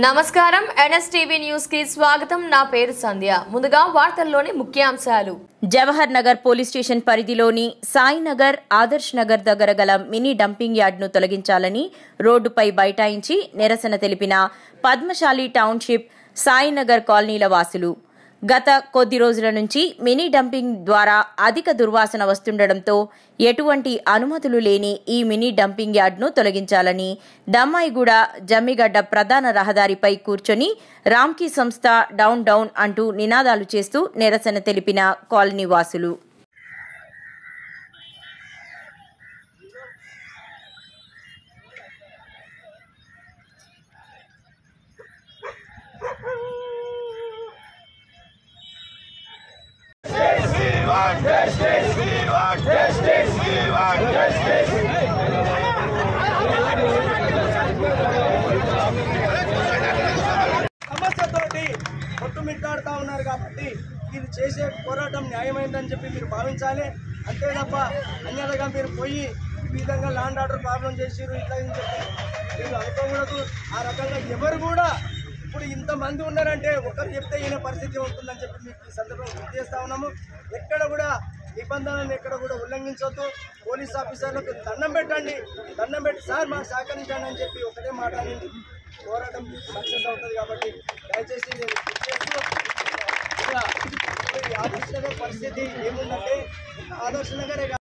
నమస్కారం NSTV news కి స్వాగతం। నా పేరు సంధ్య। ముందుగా వార్తల్లోని ముఖ్యాంశాలు। జవహర్ నగర్ పోలీస్ స్టేషన్ పరిధిలోని సాయి నగర్ ఆదర్శ్ నగర్ దగ్గర గల మినీ డంపింగ్ యార్డ్ను తొలగించాలని రోడ్డుపై బైఠాయించి నిరసన తెలిపిన పద్మశాలి టౌన్షిప్ సాయి నగర్ కాలనీల వాసులు గత కొద్ది రోజుల నుంచి మినీ డంపింగ్ ద్వారా అధిక దుర్వాసన వస్తుండటంతో ఎటువంటి అనుమతులు లేని ఈ మినీ డంపింగ్ యార్డ్ను తొలగించాలని దమ్మాయిగూడ జమ్మిగడ్డ ప్రధాన రహదారిపై కూర్చొని రామ్కీ సంస్థ డౌన్ డౌన్ అంటూ నినాదాలు చేస్తూ నిరసన తెలిపిన కాలనీ వాసులు సమస్యతోటి కొట్టుమిట్టాడుతూ ఉన్నారు కాబట్టి ఇది చేసే పోరాటం న్యాయమైందని చెప్పి మీరు భావించాలి। అంతే తప్ప అన్యతగా మీరు పోయి ఈ విధంగా ల్యాండ్ ఆర్డర్ ప్రాబ్లం చేసిరు ఇట్లా అని చెప్పి మీరు అనుకోకూడదు। ఆ రకంగా ఎవరు కూడా ఇప్పుడు ఇంతమంది ఉన్నారంటే ఒకరు చెప్తే ఈయన పరిస్థితి ఉంటుందని చెప్పి మీకు ఈ సందర్భంగా గుర్తు చేస్తూ ఉన్నాము। ఎక్కడ కూడా నిబంధనలను ఎక్కడ కూడా ఉల్లంఘించవద్దు। పోలీస్ ఆఫీసర్లకు దండం పెట్టండి, దండం పెట్టి సార్ మాకు సహకరించండి అని చెప్పి ఒకటే మాట్లాడండి, పోరాటం సక్సెస్ అవుతుంది। కాబట్టి దయచేసి నేను గుర్తు చేస్తూ ఇక ఆదర్శ నగర్ పరిస్థితి ఏముందంటే ఆదర్శ నగరే